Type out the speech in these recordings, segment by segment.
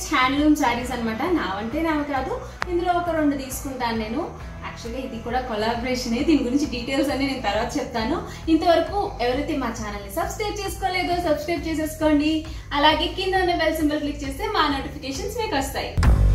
Handloom saris అనమాట. నావంటే నావి కాదు, ఇందులో ఒక 2 తీసుకుంటాను నేను. యాక్చువల్గా ఇది కూడా కొలాబరేషన్. దీని గురించి డీటెయిల్స్ అన్ని నేను తర్వాత చెప్తాను. ఇంతవరకు ఎవరైతే మా ఛానల్ని సబ్స్క్రైబ్ చేసుకోలేదో సబ్స్క్రైబ్ చేసేసుకోండి. అలాగే కింద ఉన్న బెల్ సింబల్ క్లిక్ చేస్తే మా నోటిఫికేషన్స్ మీకు వస్తాయి.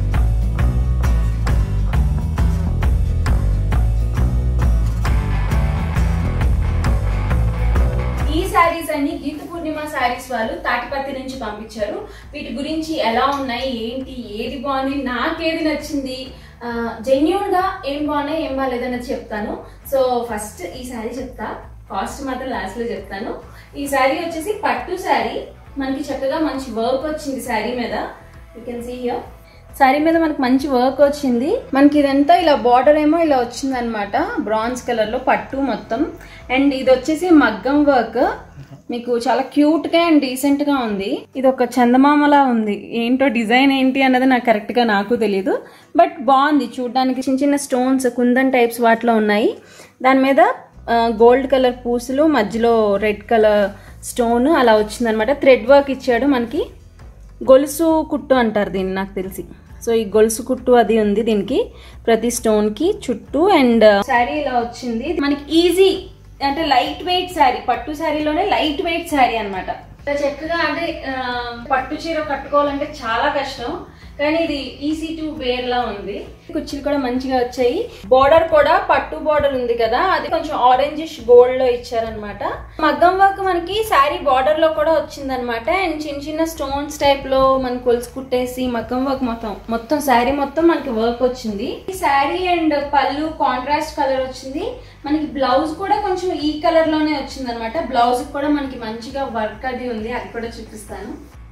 ఈ శారీస్ అన్ని గీత పూర్ణిమ శారీస్ వాళ్ళు తాటిపత్తి నుంచి పంపించారు. వీటి గురించి ఎలా ఉన్నాయి, ఏంటి, ఏది బాగుంది, నాకేది నచ్చింది, జెన్యూన్ గా ఏం బాగున్నాయి ఏం బాగాలేదన్నది చెప్తాను. సో ఫస్ట్ ఈ శారీ చెప్తా, కాస్ట్ మాత్రం లాస్ట్ లో చెప్తాను. ఈ శారీ వచ్చేసి పట్టు శారీ. మనకి చక్కగా మంచి వర్క్ వచ్చింది శారీ మీద. You can see here. Sari మీద మనకి మంచి వర్క్ వచ్చింది. మనకి ఇదంతా ఇలా బార్డర్ ఏమో ఇలా వచ్చింది అనమాట, బ్రాంజ్ కలర్ లో పట్టు మొత్తం. అండ్ ఇది వచ్చేసి మగ్గం వర్క్. మీకు చాలా క్యూట్ గా అండ్ డీసెంట్ గా ఉంది. ఇది ఒక చందమామలా ఉంది. ఏంటో డిజైన్ ఏంటి అన్నది నాకు కరెక్ట్ గా నాకు తెలియదు, బట్ బాగుంది చూడడానికి. చిన్న చిన్న స్టోన్స్ కుందన్ టైప్స్ వాటిలో ఉన్నాయి. దాని మీద గోల్డ్ కలర్ పూసలు, మధ్యలో రెడ్ కలర్ స్టోన్ అలా వచ్చింది అనమాట. థ్రెడ్ వర్క్ ఇచ్చాడు మనకి. గొలుసు కుట్టు అంటారు దీన్ని నాకు తెలిసి. సో ఈ గొలుసు కుట్టు అది ఉంది దీనికి, ప్రతి స్టోన్ కి చుట్టూ. అండ్ శారీ ఇలా వచ్చింది మనకి. ఈజీ అంటే లైట్ వెయిట్ శారీ, పట్టు శారీలోనే లైట్ వెయిట్ శారీ అనమాట. చక్కగా అంటే పట్టు చీర కట్టుకోవాలంటే చాలా కష్టం, కానీ ఇది ఈజీ టు వేర్ లా ఉంది. కుర్చీలు కూడా మంచిగా వచ్చాయి. బోర్డర్ కూడా పట్టు బోర్డర్ ఉంది కదా, అది కొంచెం ఆరెంజిష్ గోల్డ్ లో ఇచ్చారనమాట. మగ్గం వర్క్ మనకి శారీ బార్డర్ లో కూడా వచ్చిందనమాట. అండ్ చిన్న చిన్న స్టోన్స్ టైప్ లో మనకి కొలుసు కుట్టేసి మగ్గం వర్క్ మొత్తం శారీ మొత్తం మనకి వర్క్ వచ్చింది. ఈ శారీ అండ్ పళ్ళు కాంట్రాస్ట్ కలర్ వచ్చింది. మనకి బ్లౌజ్ కూడా కొంచెం ఈ కలర్ లోనే వచ్చింది అనమాట. బ్లౌజ్ కూడా మనకి మంచిగా వర్క్ అది ఉంది, అది కూడా చూపిస్తాను.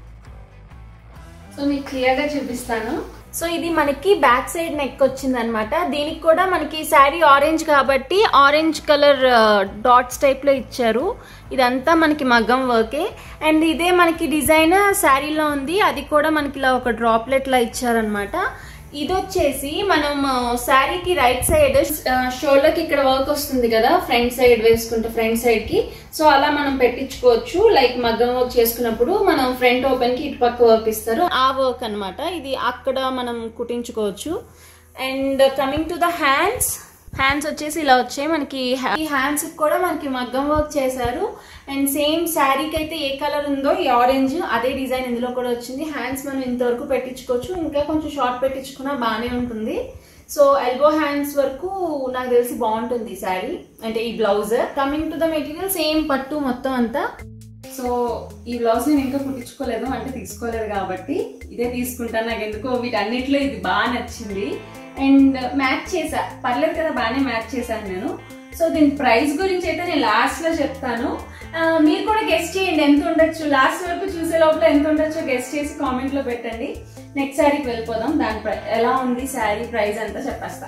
సో మీకు క్లియర్ గా చూపిస్తాను. సో ఇది మనకి బ్యాక్ సైడ్ నెక్ వచ్చింది అనమాట. దీనికి కూడా మనకి శారీ ఆరెంజ్ కాబట్టి ఆరెంజ్ కలర్ డాట్స్ టైప్ లో ఇచ్చారు. ఇదంతా మనకి మగ్గం వర్కే. అండ్ ఇదే మనకి డిజైన్ శారీలో ఉంది, అది కూడా మనకి ఇలా ఒక డ్రాప్లెట్ లా ఇచ్చారనమాట. ఇది వచ్చేసి మనం శారీకి రైట్ సైడ్ షోల్డర్ కి ఇక్కడ వర్క్ వస్తుంది కదా, ఫ్రంట్ సైడ్ వేసుకుంటే ఫ్రంట్ సైడ్ కి. సో అలా మనం పెట్టించుకోవచ్చు. లైక్ మగ్గం వర్క్ చేసుకున్నప్పుడు మనం ఫ్రంట్ ఓపెన్ కి ఇటు పక్క వర్క్ ఇస్తారు, ఆ వర్క్ అనమాట. ఇది అక్కడ మనం కుట్టించుకోవచ్చు. And coming to the hands వచ్చేసి ఇలా వచ్చాయి మనకి. ఈ హ్యాండ్స్ కూడా మనకి మగ్గం వర్క్ చేశారు. అండ్ సేమ్ శారీకి అయితే ఏ కలర్ ఉందో ఈ ఆరెంజ్, అదే డిజైన్ ఇందులో కూడా వచ్చింది. హ్యాండ్స్ మనం ఇంతవరకు పెట్టించుకోవచ్చు, ఇంకా కొంచెం షార్ట్ పెట్టించుకున్నా బాగానే ఉంటుంది. సో ఎల్బో హ్యాండ్స్ వరకు నాకు తెలిసి బాగుంటుంది శారీ, అంటే ఈ blouse. Coming to the material same పట్టు మొత్తం అంతా. సో ఈ బ్లౌజ్ నేను ఇంకా కుట్టించుకోలేదు, అంటే తీసుకోలేదు కాబట్టి ఇదే తీసుకుంటాను. నాకు ఎందుకో వీటన్నిటిలో ఇది బాగా నచ్చింది. అండ్ మ్యాచ్ చేసా, పర్లేదు కదా, బాగానే మ్యాచ్ చేశాను నేను. సో దీని ప్రైస్ గురించి అయితే నేను లాస్ట్ లో చెప్తాను. మీరు కూడా గెస్ట్ చేయండి ఎంత ఉండొచ్చు. లాస్ట్ వరకు చూసే లోపల ఎంత ఉండొచ్చో గెస్ట్ చేసి కామెంట్ లో పెట్టండి. నెక్స్ట్ శారీకి వెళ్ళిపోదాం. దాని ఎలా ఉంది శారీ ప్రైస్ అంతా చెప్పేస్తా.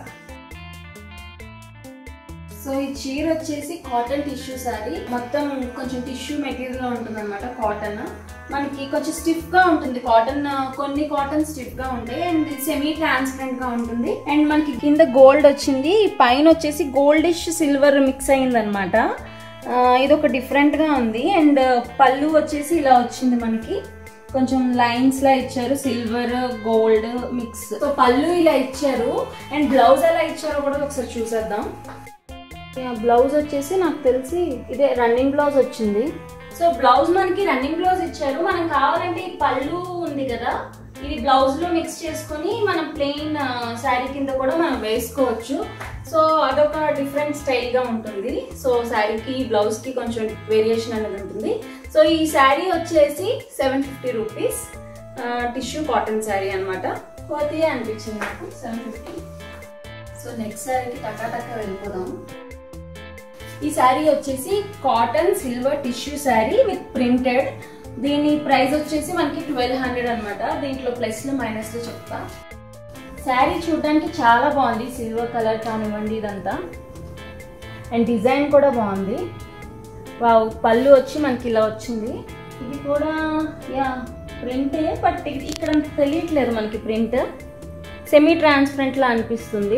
సో ఈ చీర వచ్చేసి కాటన్ టిష్యూ శారీ. మొత్తం కొంచెం టిష్యూ మెటీరియల్ లో ఉంటుంది అనమాట. కాటన్ మనకి కొంచెం స్టిఫ్ గా ఉంటుంది. కొన్ని కాటన్ స్టిఫ్ గా ఉంటాయి. అండ్ సెమీ ట్రాన్స్పరెంట్ గా ఉంటుంది. అండ్ మనకి కింద గోల్డ్ వచ్చింది, పైన వచ్చేసి గోల్డిష్ సిల్వర్ మిక్స్ అయింది అనమాట. ఇది ఒక డిఫరెంట్ గా ఉంది. అండ్ పళ్ళు వచ్చేసి ఇలా వచ్చింది మనకి, కొంచెం లైన్స్ లా ఇచ్చారు, సిల్వర్ గోల్డ్ మిక్స్. సో పళ్ళు ఇలా ఇచ్చారు. అండ్ బ్లౌజ్ ఎలా ఇచ్చారో కూడా ఒకసారి చూసేద్దాం. బ్లౌజ్ వచ్చేసి నాకు తెలిసి ఇదే రన్నింగ్ బ్లౌజ్ వచ్చింది. సో బ్లౌజ్ మనకి రన్నింగ్ బ్లౌజ్ ఇచ్చారు. మనం కావాలంటే ఈ పళ్ళు ఉంది కదా, ఇది బ్లౌజ్ లో మిక్స్ చేసుకుని మనం ప్లెయిన్ శారీ కింద కూడా మనం వేసుకోవచ్చు. సో అదొక డిఫరెంట్ స్టైల్ గా ఉంటుంది. సో శారీకి బ్లౌజ్ కి కొంచెం వేరియేషన్ అనేది ఉంటుంది. సో ఈ శారీ వచ్చేసి 750 రూపీస్. టిష్యూ కాటన్ శారీ అనమాట. కొద్దిగా అనిపించింది నాకు 750. సో నెక్స్ట్ శారీకి టకా వెళ్ళిపోదాం. ఈ శారీ వచ్చేసి cotton silver tissue sari with printed. దీని ప్రైస్ వచ్చేసి మనకి 1200 అనమాట. దీంట్లో ప్లస్ లో మైనస్ లో చెప్తా. శారీ చూడడానికి చాలా బాగుంది, సిల్వర్ కలర్ కానివ్వండి ఇదంతా. అండ్ డిజైన్ కూడా బాగుంది. వావ్, పళ్ళు వచ్చి మనకి ఇలా వచ్చింది. ఇది కూడా ప్రింటే, బట్ ఇక్కడ తెలియట్లేదు మనకి ప్రింట్. సెమీ ట్రాన్స్పరెంట్ లా అనిపిస్తుంది.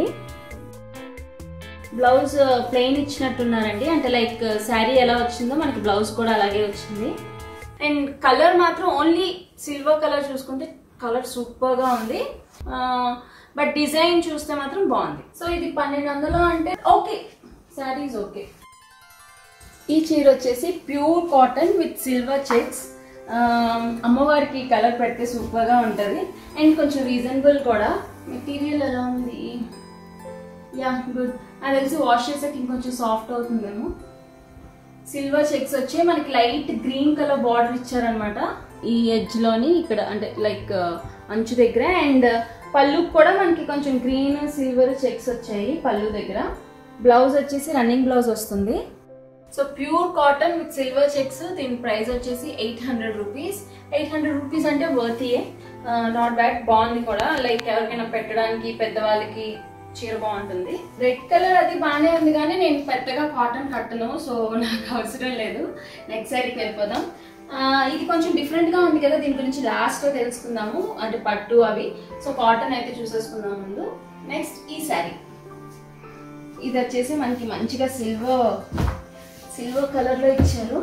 బ్లౌజ్ ప్లెయిన్ ఇచ్చినట్టున్నారండి, అంటే లైక్ శారీ ఎలా వచ్చిందో మనకి బ్లౌజ్ కూడా అలాగే వచ్చింది. అండ్ కలర్ మాత్రం ఓన్లీ సిల్వర్ కలర్ చూసుకుంటే కలర్ సూపర్గా ఉంది. బట్ డిజైన్ చూస్తే మాత్రం బాగుంది. సో ఇది 1200 అంటే ఓకే, శారీస్ ఓకే. ఈ చీర వచ్చేసి pure cotton with silver checks. అమ్మవారికి కలర్ పెడితే సూపర్గా ఉంటుంది అండ్ కొంచెం రీజనబుల్ కూడా. మెటీరియల్ ఎలా ఉంది? Yeah good. నాకు తెలిసి వాష్ చేసాక ఇంకొంచెం సాఫ్ట్ అవుతుందేమో. సిల్వర్ చెక్స్ వచ్చి మనకి లైట్ గ్రీన్ కలర్ బార్డర్ ఇచ్చారనమాట ఈ ఎడ్జ్లోని, ఇక్కడ అంటే లైక్ అంచు దగ్గర. అండ్ పళ్ళు కూడా మనకి కొంచెం గ్రీన్ సిల్వర్ చెక్స్ వచ్చాయి పళ్ళు దగ్గర. బ్లౌజ్ వచ్చేసి రన్నింగ్ బ్లౌజ్ వస్తుంది. So pure cotton with silver checks. దీని ప్రైస్ వచ్చేసి 800 రూపీస్. 800 రూపీస్ అంటే వర్తియే, నాట్ బ్యాడ్, బాగుంది కూడా. లైక్ ఎవరికైనా పెట్టడానికి పెద్దవాళ్ళకి చీర బాగుంటుంది. రెడ్ కలర్ అది బాగానే ఉంది కానీ నేను పెద్దగా కాటన్ కట్టను, సో నాకు అవసరం లేదు. నెక్స్ట్ సారీకి వెళ్ళిపోదాం. ఇది కొంచెం డిఫరెంట్గా ఉంది కదా, దీని గురించి లాస్ట్లో తెలుసుకుందాము, అంటే పట్టు అవి. సో కాటన్ అయితే చూసేసుకుందాం ముందు. నెక్స్ట్ ఈ శారీ, ఇది వచ్చేసి మనకి మంచిగా సిల్వర్ కలర్లో ఇచ్చారు.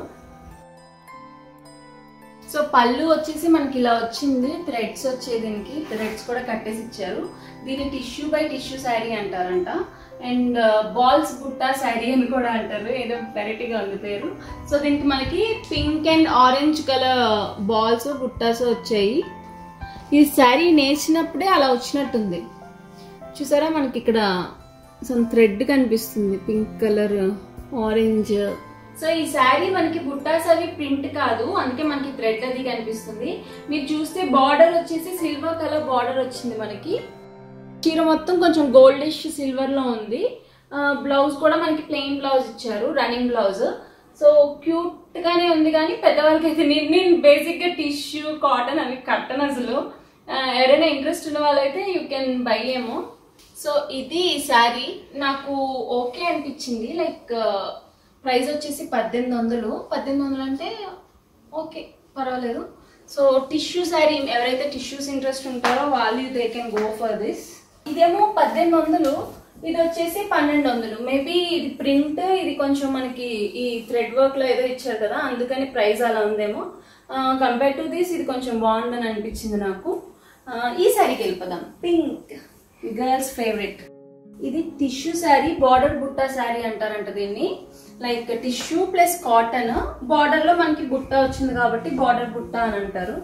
సో పళ్ళు వచ్చేసి మనకి ఇలా వచ్చింది, థ్రెడ్స్ వచ్చే, దీనికి థ్రెడ్స్ కూడా కట్టేసి ఇచ్చారు. దీన్ని టిష్యూ బై టిష్యూ శారీ అంటారంట. అండ్ బాల్స్ బుట్టా శారీ అని కూడా అంటారు, ఏదో వెరైటీగా ఉంది పేరు. సో దీనికి మనకి pink and orange colour balls బుట్టాస్ వచ్చాయి. ఈ శారీ నేర్చినప్పుడే అలా వచ్చినట్టుంది, చూసారా? మనకి ఇక్కడ సమ్ థ్రెడ్ కనిపిస్తుంది, పింక్ కలర్ ఆరెంజ్. సో ఈ శారీ మనకి బుట్టాస్ అవి ప్రింట్ కాదు, అందుకే మనకి థ్రెడ్ అది కనిపిస్తుంది. మీరు చూస్తే బార్డర్ వచ్చేసి సిల్వర్ కలర్ బార్డర్ వచ్చింది మనకి. చీర మొత్తం కొంచెం గోల్డిష్ సిల్వర్ లో ఉంది. బ్లౌజ్ కూడా మనకి ప్లెయిన్ బ్లౌజ్ ఇచ్చారు, రన్నింగ్ బ్లౌజ్. సో క్యూట్ గానే ఉంది కానీ పెద్దవాళ్ళకి అయితే నేను బేసిక్ గా టిష్యూ కాటన్ అవి కట్టను అసలు. ఎవరైనా ఇంట్రెస్ట్ ఉన్న వాళ్ళైతే యూ కెన్ బై ఏమో. సో ఇది శారీ నాకు ఓకే అనిపించింది. లైక్ ప్రైస్ వచ్చేసి 1800. 1800 అంటే ఓకే, పర్వాలేదు. సో టిష్యూ శారీ, ఎవరైతే టిష్యూస్ ఇంట్రెస్ట్ ఉంటారో వాళ్ళు they can go for this. ఇదేమో 1800, ఇది వచ్చేసి 1200. మేబీ ఇది ప్రింట్, ఇది కొంచెం మనకి ఈ థ్రెడ్ వర్క్ లో ఏదో ఇచ్చారు కదా, అందుకని ప్రైస్ అలా ఉందేమో. కంపేర్ టు దిస్ ఇది కొంచెం బాగుందని అనిపించింది నాకు. ఈ శారీకి వెళ్ళిపోదాం. Pink, girls favourite. ఇది టిష్యూ శారీ, బార్డర్ బుట్టా శారీ అంటారంట దీన్ని. Like tissue plus cotton, border లో మనకి బుట్ట వచ్చింది కాబట్టి బార్డర్ బుట్ట అని అంటారు.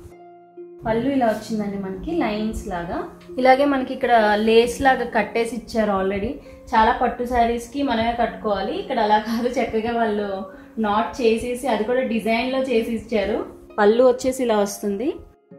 పళ్ళు ఇలా వచ్చిందండి మనకి లైన్స్ లాగా. ఇలాగే మనకి ఇక్కడ లేస్ లాగా కట్టేసి ఇచ్చారు ఆల్రెడీ. చాలా పట్టు శారీస్ కి మనమే కట్టుకోవాలి, ఇక్కడ అలా కాదు, చక్కగా వాళ్ళు నాట్ చేసేసి అది కూడా డిజైన్ లో చేసి ఇచ్చారు. పళ్ళు వచ్చేసి ఇలా వస్తుంది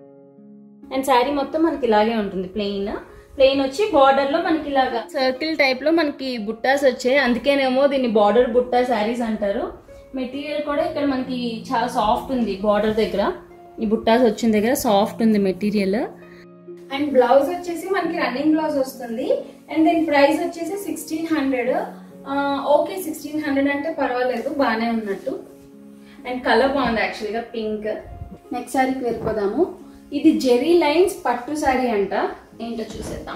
అండ్ శారీ మొత్తం మనకి ఇలాగే ఉంటుంది, ప్లెయిన్ వచ్చి బార్డర్ లో మనకి ఇలాగా సర్కిల్ టైప్ లో మనకి బుట్టాస్ వచ్చాయి, అందుకేనేమో దీన్ని బార్డర్ బుట్టా శారీస్ అంటారు. మెటీరియల్ కూడా ఇక్కడ మనకి చాలా సాఫ్ట్ ఉంది, బార్డర్ దగ్గర ఈ బుట్టాస్ వచ్చిన దగ్గర సాఫ్ట్ ఉంది మెటీరియల్. అండ్ బ్లౌజ్ వచ్చేసి మనకి రన్నింగ్ బ్లౌజ్ వస్తుంది. అండ్ దీని ప్రైస్ వచ్చేసి 1600. ఓకే, 1600 అంటే పర్వాలేదు, బాగానే ఉన్నట్టు. అండ్ కలర్ బాగుంది యాక్చువల్గా, పింక్. నెక్స్ట్ శారీకి వెళ్ళిపోదాము. ఇది జెరీ లైన్స్ పట్టు శారీ అంట, ఏంటో చూసేద్దాం.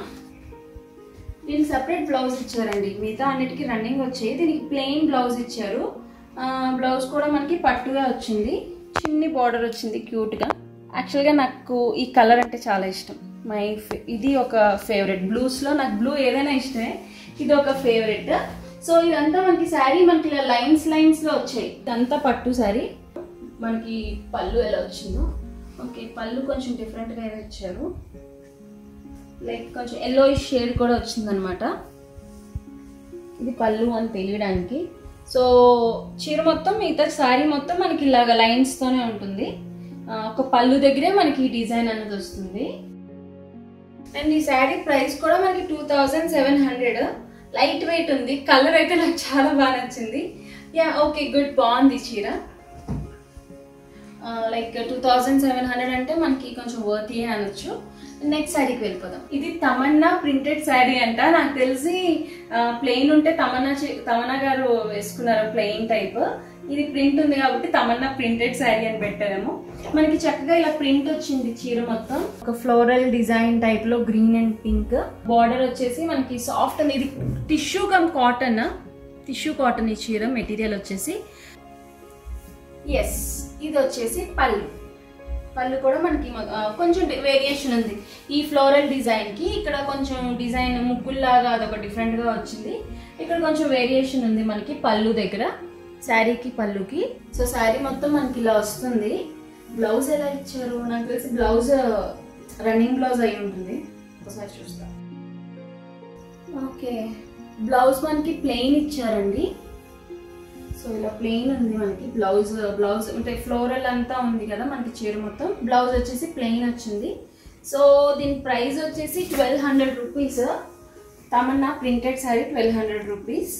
దీనికి సపరేట్ బ్లౌజ్ ఇచ్చారండి, మిగతా అన్నిటికీ రన్నింగ్ వచ్చాయి, దీనికి ప్లెయిన్ బ్లౌజ్ ఇచ్చారు. బ్లౌజ్ కూడా మనకి పట్టుగా వచ్చింది, చిన్ని బార్డర్ వచ్చింది క్యూట్గా. యాక్చువల్గా నాకు ఈ కలర్ అంటే చాలా ఇష్టం, ఇది ఒక ఫేవరెట్. బ్లూస్లో నాకు బ్లూ ఏదైనా ఇష్టమే, ఇది ఒక ఫేవరెట్. సో ఇదంతా మనకి శారీ మనకి ఇలా లైన్స్లో వచ్చాయి, ఇదంతా పట్టు శారీ. మనకి పళ్ళు ఎలా వచ్చిందో, ఓకే పళ్ళు కొంచెం డిఫరెంట్గా ఏదో ఇచ్చారు, లైక్ కొంచెం ఎల్లోయిష్ షేడ్ కూడా వచ్చిందనమాట. ఇది పళ్ళు అని తెలియడానికి. సో చీర మొత్తం మిగతా శారీ మొత్తం మనకి ఇలాగ లైన్స్తోనే ఉంటుంది. ఒక పళ్ళు దగ్గరే మనకి ఈ డిజైన్ అనేది వస్తుంది. అండ్ ఈ శారీ ప్రైస్ కూడా మనకి 2700. లైట్ వెయిట్ ఉంది, కలర్ అయితే నాకు చాలా బాగా నచ్చింది. యా ఓకే గుడ్, బాగుంది చీర. లైక్ 2700 అంటే మనకి కొంచెం వర్తియే అనొచ్చు. నెక్స్ట్ శారీకి వెళ్ళిపోదాం. ఇది తమన్నా ప్రింటెడ్ శారీ అంట. నాకు తెలిసి ప్లెయిన్ ఉంటే తమన్నా గారు వేసుకున్నారు ప్లెయిన్ టైప్, ఇది ప్రింట్ ఉంది కాబట్టి తమన్నా ప్రింటెడ్ శారీ అని పెట్టారేమో. మనకి చక్కగా ఇలా ప్రింట్ వచ్చింది చీర మొత్తం, ఒక ఫ్లోరల్ డిజైన్ టైప్ లో గ్రీన్ అండ్ పింక్. బార్డర్ వచ్చేసి మనకి సాఫ్ట్ ఉంది, ఇది tissue cum cotton, tissue cotton ఈ చీర మెటీరియల్ వచ్చేసి. ఎస్, ఇది వచ్చేసి పళ్ళు. పళ్ళు కూడా మనకి కొంచెం వేరియేషన్ ఉంది ఈ ఫ్లోరల్ డిజైన్ కి. ఇక్కడ కొంచెం డిజైన్ ముగ్గుల్లాగా అదొక డిఫరెంట్ గా వచ్చింది. ఇక్కడ కొంచెం వేరియేషన్ ఉంది మనకి పళ్ళు దగ్గర, శారీకి పళ్ళుకి. సో శారీ మొత్తం మనకి ఇలా వస్తుంది. బ్లౌజ్ ఎలా ఇచ్చారు నాకు తెలిసి బ్లౌజ్ రన్నింగ్ బ్లౌజ్ అయి ఉంటుంది, ఒకసారి చూస్తా. ఓకే, బ్లౌజ్ మనకి ప్లెయిన్ ఇచ్చారండి. సో ఇలా ప్లెయిన్ ఉంది మనకి బ్లౌజ్ అంటే ఫ్లోరల్ అంతా ఉంది కదా మనకి చీర మొత్తం. బ్లౌజ్ వచ్చేసి ప్లెయిన్ వచ్చింది. సో దీని ప్రైస్ వచ్చేసి 1200 rupees. Tamannaah printed sari 1200 rupees.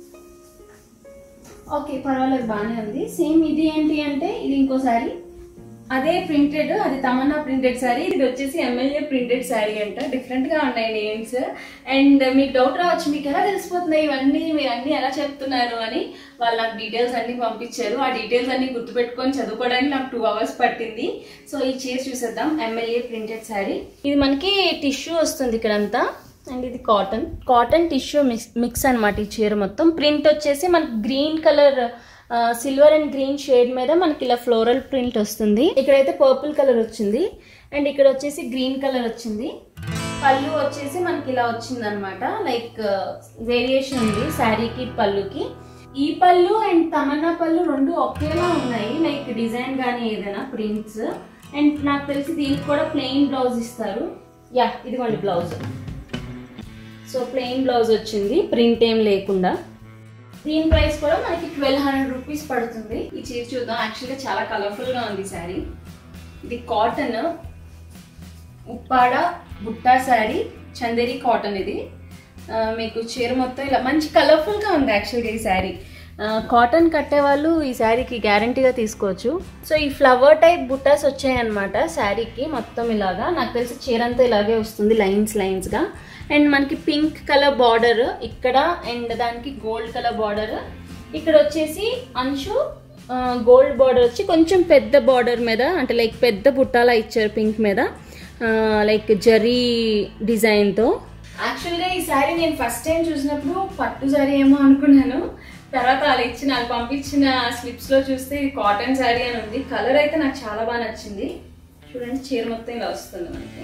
Okay, పర్వాలేదు, బాగానే ఉంది. సేమ్ ఇది ఏంటి అంటే ఇది ఇంకో శారీ, అదే ప్రింటెడ్, అది తమన్నా ప్రింటెడ్ శారీ. ఇది వచ్చేసి ఎమ్మెల్యే ప్రింటెడ్ శారీ అంట. డిఫరెంట్ గా ఉన్నాయి నేమ్స్. అండ్ మీకు డౌట్ రావచ్చు, మీకు ఎలా తెలిసిపోతున్నాయి ఇవన్నీ, మీరు అన్ని ఎలా చెప్తున్నారు అని. వాళ్ళు నాకు డీటెయిల్స్ అన్ని పంపించారు. ఆ డీటెయిల్స్ అన్ని గుర్తుపెట్టుకొని చదువుకోవడానికి నాకు 2 hours పట్టింది. సో ఈ చీర చూసేద్దాం, ఎమ్మెల్యే ప్రింటెడ్ శారీ. ఇది మనకి టిష్యూ వస్తుంది ఇక్కడంతా. అండ్ ఇది కాటన్ టిష్యూ మిక్స్ అనమాట ఈ చీర మొత్తం. ప్రింట్ వచ్చేసి మనకి green colour, silver and green shade మీద మనకి ఇలా ఫ్లోరల్ ప్రింట్ వస్తుంది. ఇక్కడైతే పర్పుల్ కలర్ వచ్చింది అండ్ ఇక్కడ వచ్చేసి గ్రీన్ కలర్ వచ్చింది. పళ్ళు వచ్చేసి మనకి ఇలా వచ్చింది అనమాట. లైక్ వేరియేషన్ ఉంది శారీకి పళ్ళుకి. ఈ పళ్ళు అండ్ తమన్నా పళ్ళు రెండు ఒకేలా ఉన్నాయి, లైక్ డిజైన్ కానీ ఏదైనా ప్రింట్స్. అండ్ నాకు తెలిసి దీనికి కూడా ప్లెయిన్ బ్లౌజ్ ఇస్తారు. యా, ఇదిగోండి బ్లౌజ్. సో ప్లెయిన్ బ్లౌజ్ వచ్చింది, ప్రింట్ ఏం లేకుండా. దీని ప్రైస్ కూడా మనకి 1200 రూపీస్ పడుతుంది. ఈ చీర చూద్దాం. యాక్చువల్గా చాలా కలర్ఫుల్ గా ఉంది శారీ. ఇది కాటన్, ఉప్పాడ బుట్టా శారీ, చందేరి కాటన్. ఇది మీకు చీర మొత్తం ఇలా మంచి కలర్ఫుల్ గా ఉంది. యాక్చువల్గా ఈ శారీ కాటన్ కట్టే వాళ్ళు ఈ శారీకి గ్యారంటీగా తీసుకోవచ్చు. సో ఈ ఫ్లవర్ టైప్ బుట్టాస్ వచ్చాయన్నమాట శారీకి మొత్తం ఇలాగా. నాకు తెలిసి చీర అంతా ఇలాగే వస్తుంది, లైన్స్ గా. అండ్ మనకి పింక్ కలర్ బార్డర్ ఇక్కడ, అండ్ దానికి గోల్డ్ కలర్ బార్డర్. ఇక్కడ వచ్చేసి అంచు గోల్డ్ బార్డర్ వచ్చి కొంచెం పెద్ద బార్డర్ మీద, అంటే లైక్ పెద్ద బుట్టాలా ఇచ్చారు పింక్ మీద, లైక్ జరీ డిజైన్తో. యాక్చువల్గా ఈ శారీ నేను ఫస్ట్ టైం చూసినప్పుడు పట్టు శారీ ఏమో అనుకున్నాను. తర్వాత వాళ్ళు పంపించిన స్లిప్స్ లో చూస్తే ఇది కాటన్ శారీ అని ఉంది. కలర్ అయితే నాకు చాలా బాగా నచ్చింది. చూడండి, చీర మొత్తం ఇలా వస్తుంది మనకి.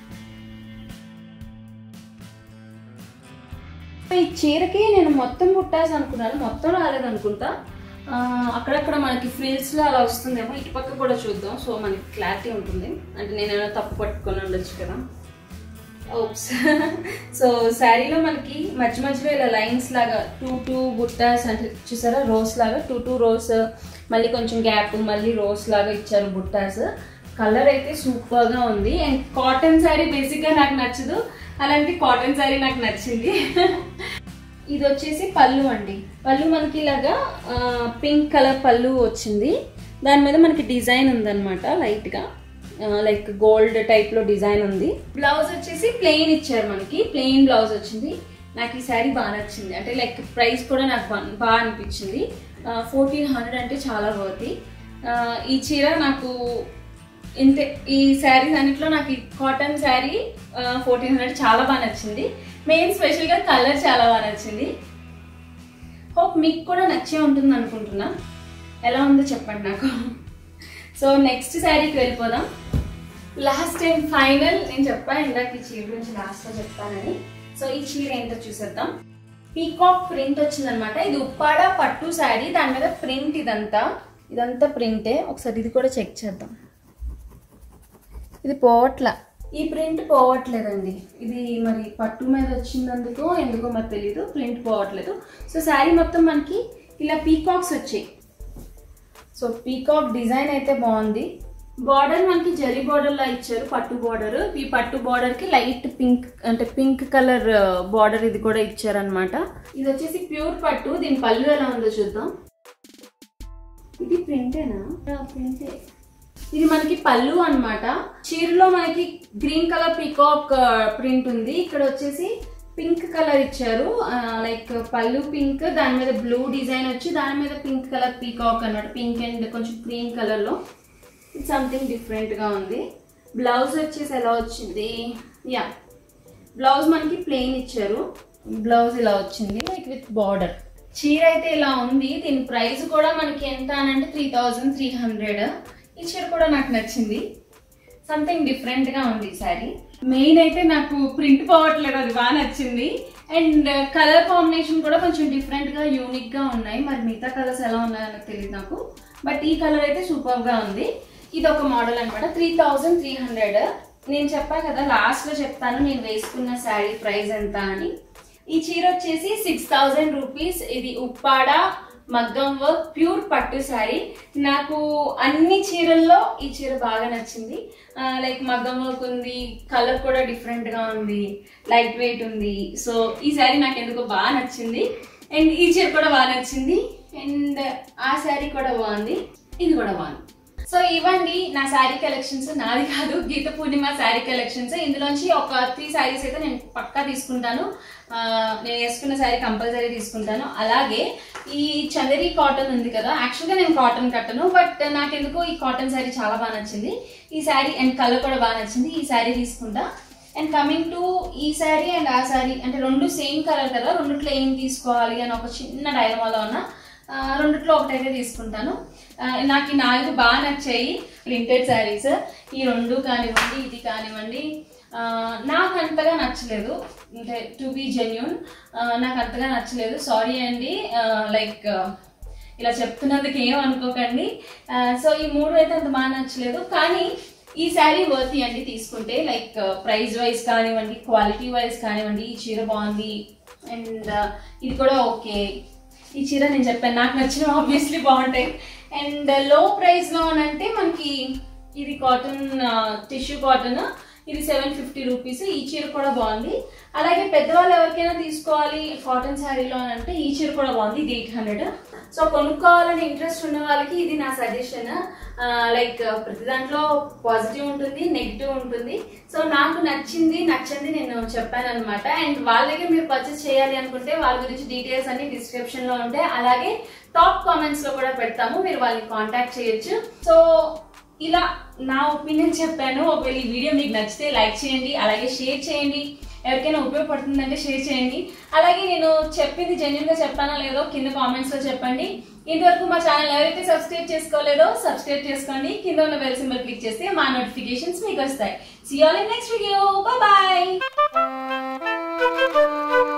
ఈ చీరకి నేను మొత్తం బుట్టాస్ అనుకున్నాను, మొత్తం రాలేదనుకుంటా. అక్కడక్కడ మనకి ఫ్రిల్స్ లో అలా వస్తుందేమో. ఇటుపక్క కూడా చూద్దాం, సో మనకి క్లారిటీ ఉంటుంది. అంటే నేను తప్పు పట్టుకొని ఉండొచ్చు కదా. ఓప్స్. సో శారీలో మనకి మధ్యలో ఇలా లైన్స్ లాగా టూ బుట్టాస్, అంటే చూసారా రోస్ లాగా టూ రోస్, మళ్ళీ కొంచెం గ్యాప్, మళ్ళీ రోస్ లాగా ఇచ్చారు బుట్టాస్. కలర్ అయితే సూపర్ గా ఉంది. అండ్ కాటన్ శారీ బేసిక్ గా నాకు నచ్చదు, అలాంటి కాటన్ శారీ నాకు నచ్చింది. ఇది వచ్చేసి పళ్ళు అండి. పళ్ళు మనకి ఇలాగా పింక్ కలర్ పళ్ళు వచ్చింది. దాని మీద మనకి డిజైన్ ఉందన్నమాట, లైట్ గా లైక్ గోల్డ్ టైప్ లో డిజైన్ ఉంది. బ్లౌజ్ వచ్చేసి ప్లెయిన్ ఇచ్చారు మనకి, ప్లెయిన్ బ్లౌజ్ వచ్చింది. నాకు ఈ శారీ బాగా నచ్చింది. అంటే లైక్ ప్రైస్ కూడా నాకు బాగా అనిపించింది. 1400 అంటే చాలా వర్తీ. ఈ చీర నాకు ఇంతే. ఈ శారీస్ అన్నిట్లో నాకు ఈ కాటన్ శారీ 1400 చాలా బాగా నచ్చింది. మెయిన్ స్పెషల్ గా కలర్ చాలా బాగా నచ్చింది. హోప్ మీకు కూడా నచ్చే ఉంటుంది అనుకుంటున్నా. ఎలా ఉందో చెప్పండి నాకు. సో నెక్స్ట్ శారీకి వెళ్ళిపోదాం. లాస్ట్ టైం ఫైనల్ నేను చెప్పాను ఇందాక ఈ చీర గురించి లాస్ట్ లో చెప్తానని. సో ఈ చీర ఏంటో చూసేద్దాం. పీకాక్ ప్రింట్ వచ్చిందనమాట. ఇది ఉప్పాడ పట్టు శారీ, దాని మీద ప్రింట్. ఇదంతా ప్రింటే. ఒకసారి ఇది కూడా చెక్ చేద్దాం. ఇది పోవట్ల, ఈ ప్రింట్ పోవట్లేదండి. ఇది మరి పట్టు మీద వచ్చిందందుకో ఎందుకో మరి తెలీదు, ప్రింట్ పోవట్లేదు. సో శారీ మొత్తం మనకి ఇలా పీకాక్స్ వచ్చాయి. సో పీకాక్ డిజైన్ అయితే బాగుంది. బార్డర్ మనకి జరీ బార్డర్ లా ఇచ్చారు, పట్టు బార్డర్. ఈ పట్టు బార్డర్ కి లైట్ పింక్, అంటే పింక్ కలర్ బార్డర్ ఇది కూడా ఇచ్చారనమాట. ఇది వచ్చేసి ప్యూర్ పట్టు. దీని పళ్ళు ఎలా ఉందో చూద్దాం. ఇది ప్రింటేనా? ప్రింటే. ఇది మనకి పళ్ళు అన్నమాట. చీరలో మనకి గ్రీన్ కలర్ పీకాక్ ప్రింట్ ఉంది. ఇక్కడ వచ్చేసి పింక్ కలర్ ఇచ్చారు, లైక్ పళ్ళు పింక్, దాని మీద బ్లూ డిజైన్ వచ్చి దాని మీద పింక్ కలర్ పీకాక్ అన్నమాట. పింక్ అండ్ కొంచెం క్రీమ్ కలర్ లో. ఇది సంథింగ్ డిఫరెంట్ గా ఉంది. బ్లౌజ్ వచ్చేసి ఎలా వచ్చింది? యా, బ్లౌజ్ మనకి ప్లెయిన్ ఇచ్చారు. బ్లౌజ్ ఇలా వచ్చింది లైక్ విత్ బార్డర్. చీర అయితే ఇలా ఉంది. దీని ప్రైస్ కూడా మనకి ఎంత అని అంటే 3300. ఈ చీర కూడా నాకు నచ్చింది. సంథింగ్ డిఫరెంట్ గా ఉంది ఈ శారీ. మెయిన్ అయితే నాకు ప్రింట్ పోవట్లేదు, అది బాగా నచ్చింది. అండ్ కలర్ కాంబినేషన్ కూడా కొంచెం డిఫరెంట్ గా యూనిక్ గా ఉన్నాయి. మరి మిగతా కలర్స్ ఎలా ఉన్నాయో నాకు తెలియదు నాకు, బట్ ఈ కలర్ అయితే సూపర్ గా ఉంది. ఇది ఒక మోడల్ అనమాట. 3300. నేను చెప్పా కదా లాస్ట్ లో చెప్తాను నేను వేసుకున్న శారీ ప్రైస్ ఎంత అని. ఈ చీర వచ్చేసి 6000 రూపీస్. ఇది ఉప్పాడ మగ్గం వర్క్ ప్యూర్ పట్టు శారీ. నాకు అన్ని చీరల్లో ఈ చీర బాగా నచ్చింది. లైక్ మగ్గం వర్క్ ఉంది, కలర్ కూడా డిఫరెంట్ గా ఉంది, లైట్ వెయిట్ ఉంది. సో ఈ శారీ నాకు ఎందుకో బాగా నచ్చింది. అండ్ ఈ చీర కూడా బాగా నచ్చింది. అండ్ ఆ శారీ కూడా బాగుంది, ఇది కూడా బాగుంది. సో ఇవ్వండి నా శారీ కలెక్షన్స్. నాది కాదు, గీత పూర్ణిమ శారీ కలెక్షన్స్. ఇందులోంచి ఒక 3 శారీస్ అయితే నేను పక్కా తీసుకుంటాను. నేను వేసుకున్న శారీ కంపల్సరీ తీసుకుంటాను. అలాగే ఈ చందేరి కాటన్ ఉంది కదా, యాక్చువల్గా నేను కాటన్ కట్టను, బట్ నాకెందుకో ఈ కాటన్ శారీ చాలా బాగా నచ్చింది. ఈ శారీ అండ్ కలర్ కూడా బాగా నచ్చింది, ఈ శారీ తీసుకుంటా. అండ్ కమింగ్ టు ఈ శారీ అండ్ ఆ శారీ, అంటే రెండు సేమ్ కలర్ కదా, రెండిట్లో ఏం తీసుకోవాలి అని ఒక చిన్న డైలమాలో ఉన్న, రెండిట్లో ఒకటైతే తీసుకుంటాను. నాకు ఈ 4 బాగా నచ్చాయి ప్రింటెడ్ శారీస్. ఈ 2 కానివ్వండి, ఇది కానివ్వండి, నాకు అంతగా నచ్చలేదు. అంటే టు బీ జెన్యూన్ నాకు అంతగా నచ్చలేదు. సారీ అండి, లైక్ ఇలా చెప్తున్నందుకు ఏం అనుకోకండి. సో ఈ 3 అయితే అంత బాగా నచ్చలేదు. కానీ ఈ శారీ వర్తీ అండి తీసుకుంటే, లైక్ ప్రైస్ వైజ్ కానివ్వండి, క్వాలిటీ వైజ్ కానివ్వండి. ఈ చీర బాగుంది అండ్ ఇది కూడా ఓకే. ఈ చీర నేను చెప్పాను నాకు నచ్చిన ఆబ్వియస్లీ బాగుంటాయి. అండ్ లో ప్రైస్ లో అని అంటే మనకి ఇది కాటన్, టిష్యూ కాటన్, ఇది 750 రూపీస్. ఈ చీర కూడా బాగుంది. అలాగే పెద్దవాళ్ళు ఎవరికైనా తీసుకోవాలి కాటన్ శారీలో అని అంటే ఈ చీర కూడా బాగుంది, ఇది 800. సో కొనుక్కోవాలని ఇంట్రెస్ట్ ఉన్న వాళ్ళకి ఇది నా సజెషన్. లైక్ ప్రతి దాంట్లో పాజిటివ్ ఉంటుంది, నెగిటివ్ ఉంటుంది. సో నాకు నచ్చింది నచ్చంది నేను చెప్పాను అనమాట. అండ్ వాళ్ళ దగ్గర మీరు పర్చేస్ చేయాలి అనుకుంటే వాళ్ళ గురించి డీటెయిల్స్ అన్ని డిస్క్రిప్షన్ లో ఉంటాయి. అలాగే టాప్ కామెంట్స్ లో కూడా పెడతాము, మీరు వాళ్ళని కాంటాక్ట్ చేయొచ్చు. సో ఇలా నా ఒపీనియన్ చెప్పాను. ఒకవేళ ఈ వీడియో మీకు నచ్చితే లైక్ చేయండి, అలాగే షేర్ చేయండి. ఎవరికైనా ఉపయోగపడుతుందంటే షేర్ చేయండి. అలాగే నేను చెప్పింది జెన్యూన్ గా చెప్పానో లేదో కింద కామెంట్స్ లో చెప్పండి. ఇంతవరకు మా ఛానల్ ఎవరైతే సబ్స్క్రైబ్ చేసుకోలేదో సబ్స్క్రైబ్ చేసుకోండి. కింద ఉన్న బెల్ సింబల్ క్లిక్ చేస్తే మా నోటిఫికేషన్స్ మీకు వస్తాయి. See you all in next video. Bye bye.